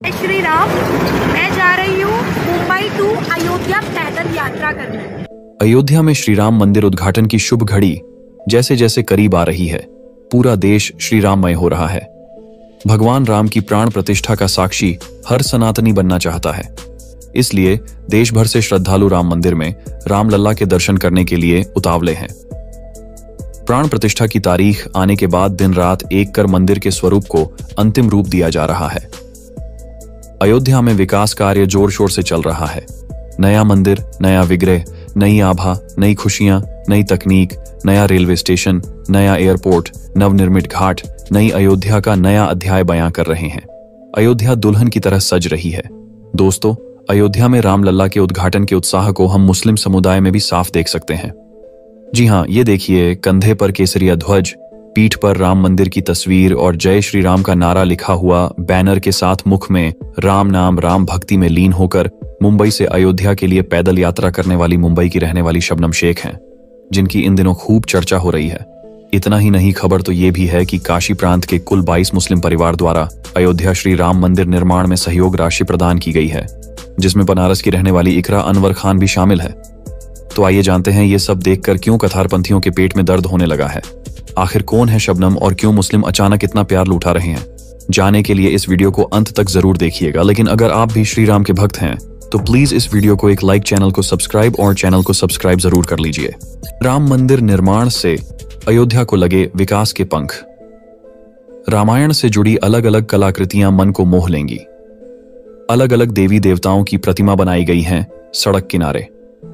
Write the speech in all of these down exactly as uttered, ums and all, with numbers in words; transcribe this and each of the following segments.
श्री राम, मैं जा रही हूँ मुंबई टू अयोध्या पैदल यात्रा करने। अयोध्या में श्री राम मंदिर उद्घाटन की शुभ घड़ी जैसे जैसे करीब आ रही है, पूरा देश श्री राममय हो रहा है। भगवान राम की प्राण प्रतिष्ठा का साक्षी हर सनातनी बनना चाहता है, इसलिए देश भर से श्रद्धालु राम मंदिर में रामलला के दर्शन करने के लिए उतावले हैं। प्राण प्रतिष्ठा की तारीख आने के बाद दिन रात एक कर मंदिर के स्वरूप को अंतिम रूप दिया जा रहा है। अयोध्या में विकास कार्य जोर शोर से चल रहा है। नया मंदिर, नया विग्रह, नई आभा, नई खुशियां, नई तकनीक, नया रेलवे स्टेशन, नया एयरपोर्ट, नवनिर्मित घाट, नई अयोध्या का नया अध्याय बयां कर रहे हैं। अयोध्या दुल्हन की तरह सज रही है। दोस्तों, अयोध्या में रामलला के उद्घाटन के उत्साह को हम मुस्लिम समुदाय में भी साफ देख सकते हैं। जी हाँ, ये देखिए, कंधे पर केसरिया ध्वज, पीठ पर राम मंदिर की तस्वीर और जय श्री राम का नारा लिखा हुआ बैनर के साथ मुख में राम नाम, राम भक्ति में लीन होकर मुंबई से अयोध्या के लिए पैदल यात्रा करने वाली मुंबई की रहने वाली शबनम शेख हैं, जिनकी इन दिनों खूब चर्चा हो रही है। इतना ही नहीं, खबर तो ये भी है कि काशी प्रांत के कुल बाईस मुस्लिम परिवार द्वारा अयोध्या श्री राम मंदिर निर्माण में सहयोग राशि प्रदान की गई है, जिसमें बनारस की रहने वाली इकरा अनवर खान भी शामिल है। तो आइए जानते हैं ये सब देखकर क्यों कतारपंथियों के पेट में दर्द होने लगा है। आखिर कौन है शबनम और क्यों मुस्लिम अचानक इतना प्यार लुटा रहे हैं? जानने के लिए इस वीडियो को अंत तक जरूर देखिएगा। लेकिन अगर आप भी श्री राम के भक्त हैं तो प्लीज इस वीडियो को एक लाइक, चैनल को सब्सक्राइब और चैनल को सब्सक्राइब जरूर कर लीजिए। राम मंदिर निर्माण से अयोध्या को लगे विकास के पंख। रामायण से जुड़ी अलग अलग कलाकृतियां मन को मोह लेंगी। अलग अलग देवी देवताओं की प्रतिमा बनाई गई हैं सड़क किनारे।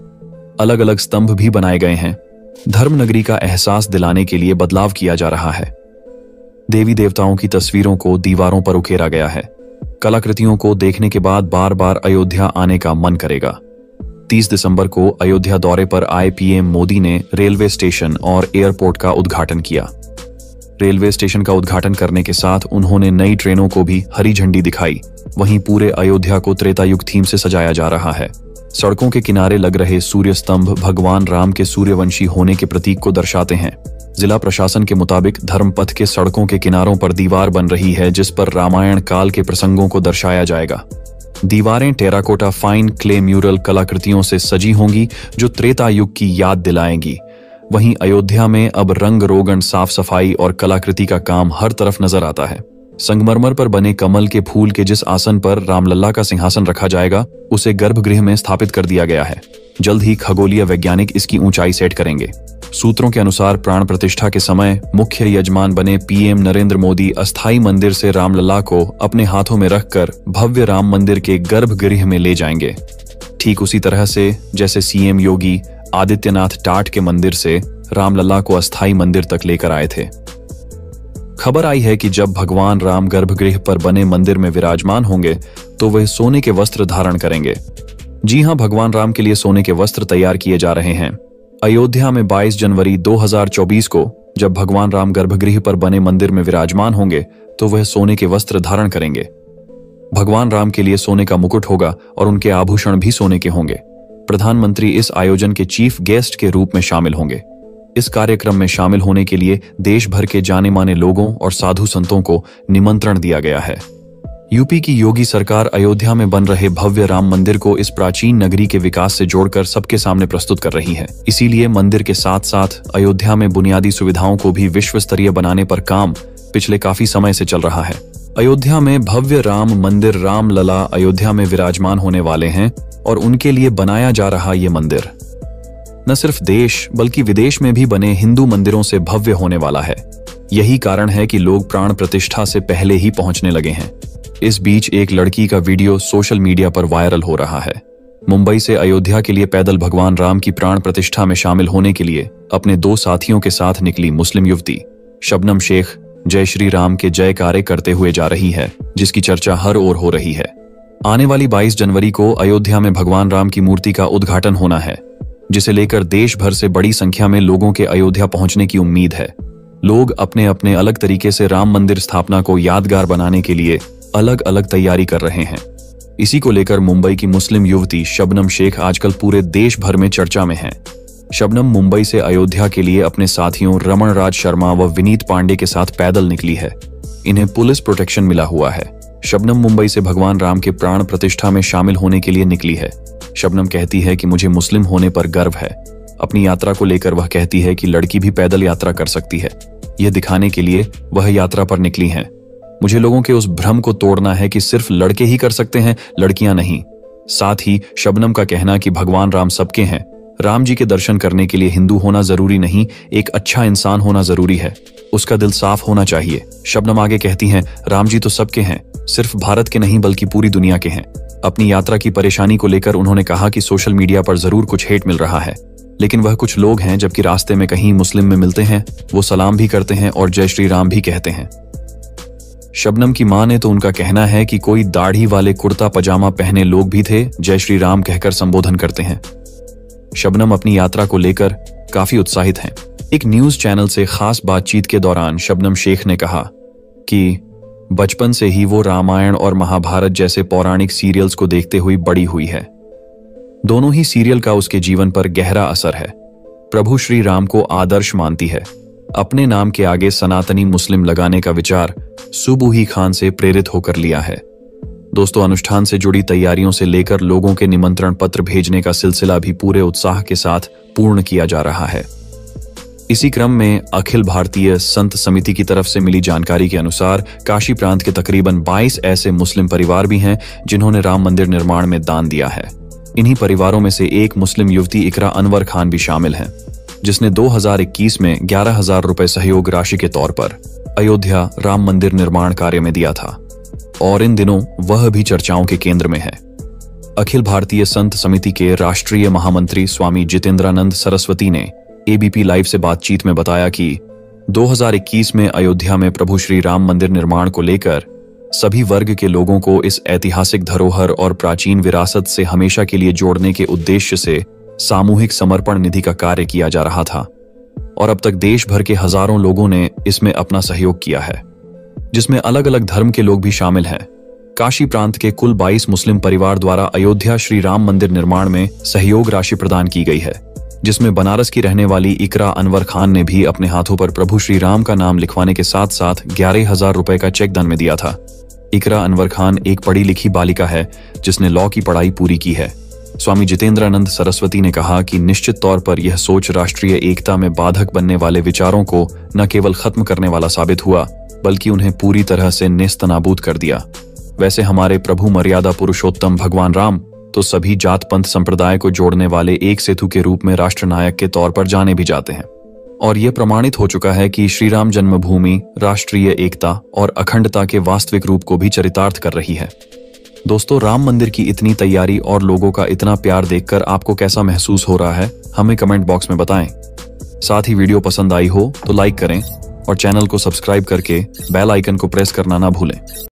अलग अलग स्तंभ भी बनाए गए हैं। धर्मनगरी का एहसास दिलाने के लिए बदलाव किया जा रहा है। देवी देवताओं की तस्वीरों को दीवारों पर उकेरा गया है। कलाकृतियों को देखने के बाद बार बार अयोध्या आने का मन करेगा। तीस दिसंबर को अयोध्या दौरे पर आए पीएम मोदी ने रेलवे स्टेशन और एयरपोर्ट का उद्घाटन किया। रेलवे स्टेशन का उद्घाटन करने के साथ उन्होंने नई ट्रेनों को भी हरी झंडी दिखाई। वहीं पूरे अयोध्या को त्रेतायुग थीम से सजाया जा रहा है। सड़कों के किनारे लग रहे सूर्य स्तंभ भगवान राम के सूर्यवंशी होने के प्रतीक को दर्शाते हैं। जिला प्रशासन के मुताबिक धर्मपथ के सड़कों के किनारों पर दीवार बन रही है, जिस पर रामायण काल के प्रसंगों को दर्शाया जाएगा। दीवारें टेराकोटा फाइन क्ले म्यूरल कलाकृतियों से सजी होंगी, जो त्रेता युग की याद दिलाएंगी। वहीं अयोध्या में अब रंग रोगन, साफ सफाई और कलाकृति का काम हर तरफ नजर आता है। संगमरमर पर बने कमल के फूल के जिस आसन पर रामलला का सिंहासन रखा जाएगा, उसे गर्भगृह में स्थापित कर दिया गया है। जल्द ही खगोलीय वैज्ञानिक इसकी ऊंचाई सेट करेंगे। सूत्रों के अनुसार प्राण प्रतिष्ठा के समय मुख्य यजमान बने पीएम नरेंद्र मोदी अस्थायी मंदिर से रामलला को अपने हाथों में रखकर भव्य राम मंदिर के गर्भगृह में ले जाएंगे। ठीक उसी तरह से जैसे सीएम योगी आदित्यनाथ टाट के मंदिर से रामलला को अस्थायी मंदिर तक लेकर आए थे। खबर आई है कि जब भगवान राम गर्भगृह पर बने मंदिर में विराजमान होंगे तो वह सोने के वस्त्र धारण करेंगे। जी हां, भगवान राम के लिए सोने के वस्त्र तैयार किए जा रहे हैं। अयोध्या में बाईस जनवरी दो हज़ार चौबीस को जब भगवान राम गर्भगृह पर बने मंदिर में विराजमान होंगे तो वह सोने के वस्त्र धारण करेंगे। भगवान राम के लिए सोने का मुकुट होगा और उनके आभूषण भी सोने के होंगे। प्रधानमंत्री इस आयोजन के चीफ गेस्ट के रूप में शामिल होंगे। इस कार्यक्रम में शामिल होने के लिए देश भर के जाने माने लोगों और साधु संतों को निमंत्रण दिया गया है। यूपी की योगी सरकार अयोध्या में बन रहे भव्य राम मंदिर को इस प्राचीन नगरी के विकास से जोड़कर सबके सामने प्रस्तुत कर रही है। इसीलिए मंदिर के साथ साथ अयोध्या में बुनियादी सुविधाओं को भी विश्व स्तरीय बनाने पर काम पिछले काफी समय से चल रहा है। अयोध्या में भव्य राम मंदिर रामलला अयोध्या में विराजमान होने वाले हैं और उनके लिए बनाया जा रहा ये मंदिर न सिर्फ देश बल्कि विदेश में भी बने हिंदू मंदिरों से भव्य होने वाला है। यही कारण है कि लोग प्राण प्रतिष्ठा से पहले ही पहुंचने लगे हैं। इस बीच एक लड़की का वीडियो सोशल मीडिया पर वायरल हो रहा है। मुंबई से अयोध्या के लिए पैदल भगवान राम की प्राण प्रतिष्ठा में शामिल होने के लिए अपने दो साथियों के साथ निकली मुस्लिम युवती शबनम शेख जय श्री राम के जयकारे करते हुए जा रही है, जिसकी चर्चा हर ओर हो रही है। आने वाली बाईस जनवरी को अयोध्या में भगवान राम की मूर्ति का उद्घाटन होना है, जिसे लेकर देश भर से बड़ी संख्या में लोगों के अयोध्या पहुंचने की उम्मीद है। लोग अपने अपने अलग तरीके से राम मंदिर स्थापना को यादगार बनाने के लिए अलग अलग तैयारी कर रहे हैं। इसी को लेकर मुंबई की मुस्लिम युवती शबनम शेख आजकल पूरे देश भर में चर्चा में है। शबनम मुंबई से अयोध्या के लिए अपने साथियों रमन राज शर्मा व विनीत पांडे के साथ पैदल निकली है। इन्हें पुलिस प्रोटेक्शन मिला हुआ है। शबनम मुंबई से भगवान राम के प्राण प्रतिष्ठा में शामिल होने के लिए निकली है। शबनम कहती है कि मुझे मुस्लिम होने पर गर्व है। अपनी यात्रा को लेकर वह कहती है कि लड़की भी पैदल यात्रा कर सकती है। यह दिखाने के लिए वह यात्रा पर निकली हैं। मुझे लोगों के उस भ्रम को तोड़ना है कि सिर्फ लड़के ही कर सकते हैं, लड़कियां नहीं। साथ ही शबनम का कहना कि भगवान राम सबके हैं, राम जी के दर्शन करने के लिए हिंदू होना जरूरी नहीं, एक अच्छा इंसान होना जरूरी है, उसका दिल साफ होना चाहिए। शबनम आगे कहती हैं, राम जी तो सबके हैं, सिर्फ भारत के नहीं बल्कि पूरी दुनिया के हैं। अपनी यात्रा की परेशानी को लेकर उन्होंने कहा कि सोशल मीडिया पर जरूर कुछ हेट मिल रहा है, लेकिन वह कुछ लोग हैं जबकि रास्ते में कहीं मुस्लिम में मिलते हैं, वो सलाम भी करते हैं और जय श्री राम भी कहते हैं। शबनम की मां ने तो उनका कहना है कि कोई दाढ़ी वाले कुर्ता पजामा पहने लोग भी थे, जय श्री राम कहकर संबोधन करते हैं। शबनम अपनी यात्रा को लेकर काफी उत्साहित हैं। एक न्यूज चैनल से खास बातचीत के दौरान शबनम शेख ने कहा कि बचपन से ही वो रामायण और महाभारत जैसे पौराणिक सीरियल्स को देखते हुए बड़ी हुई है। दोनों ही सीरियल का उसके जीवन पर गहरा असर है। प्रभु श्री राम को आदर्श मानती है। अपने नाम के आगे सनातनी मुस्लिम लगाने का विचार सुबुही खान से प्रेरित होकर लिया है। दोस्तों, अनुष्ठान से जुड़ी तैयारियों से लेकर लोगों के निमंत्रण पत्र भेजने का सिलसिला भी पूरे उत्साह के साथ पूर्ण किया जा रहा है। इसी क्रम में अखिल भारतीय संत समिति की तरफ से मिली जानकारी के अनुसार काशी प्रांत के तकरीबन बाईस ऐसे मुस्लिम परिवार भी हैं जिन्होंने राम मंदिर निर्माण में दान दिया है। इन्हीं परिवारों में से एक मुस्लिम युवती इकरा अनवर खान भी शामिल है, जिसने दो हज़ार इक्कीस में ग्यारह हजार रुपए सहयोग राशि के तौर पर अयोध्या राम मंदिर निर्माण कार्य में दिया था और इन दिनों वह भी चर्चाओं के केंद्र में है। अखिल भारतीय संत समिति के राष्ट्रीय महामंत्री स्वामी जितेंद्रानंद सरस्वती ने एबीपी लाइव से बातचीत में बताया कि दो हज़ार इक्कीस में अयोध्या में प्रभु श्री राम मंदिर निर्माण को लेकर सभी वर्ग के लोगों को इस ऐतिहासिक धरोहर और प्राचीन विरासत से हमेशा के लिए जोड़ने के उद्देश्य से सामूहिक समर्पण निधि का कार्य किया जा रहा था और अब तक देश भर के हजारों लोगों ने इसमें अपना सहयोग किया है, जिसमें अलग अलग धर्म के लोग भी शामिल हैं। काशी प्रांत के कुल बाईस मुस्लिम परिवार द्वारा अयोध्या श्री राम मंदिर निर्माण में सहयोग राशि प्रदान की गई है, जिसमें बनारस की रहने वाली इकरा अनवर खान ने भी अपने हाथों पर प्रभु श्री राम का नाम लिखवाने के साथ साथ ग्यारह हजार रुपए का चेक दान में दिया था। इकरा अनवर खान एक पढ़ी लिखी बालिका है जिसने लॉ की पढ़ाई पूरी की है। स्वामी जितेंद्रानंद सरस्वती ने कहा कि निश्चित तौर पर यह सोच राष्ट्रीय एकता में बाधक बनने वाले विचारों को न केवल खत्म करने वाला साबित हुआ बल्कि उन्हें पूरी तरह से नेस्तनाबूद कर दिया। वैसे हमारे प्रभु मर्यादा पुरुषोत्तम भगवान राम तो सभी जात पंथ संप्रदाय को जोड़ने वाले एक सेतु के रूप में राष्ट्रनायक के तौर पर जाने भी जाते हैं और यह प्रमाणित हो चुका है कि श्री राम जन्मभूमि राष्ट्रीय एकता और अखंडता के वास्तविक रूप को भी चरितार्थ कर रही है। दोस्तों, राम मंदिर की इतनी तैयारी और लोगों का इतना प्यार देखकर आपको कैसा महसूस हो रहा है, हमें कमेंट बॉक्स में बताएं। साथ ही वीडियो पसंद आई हो तो लाइक करें और चैनल को सब्सक्राइब करके बेल आइकन को प्रेस करना ना भूलें।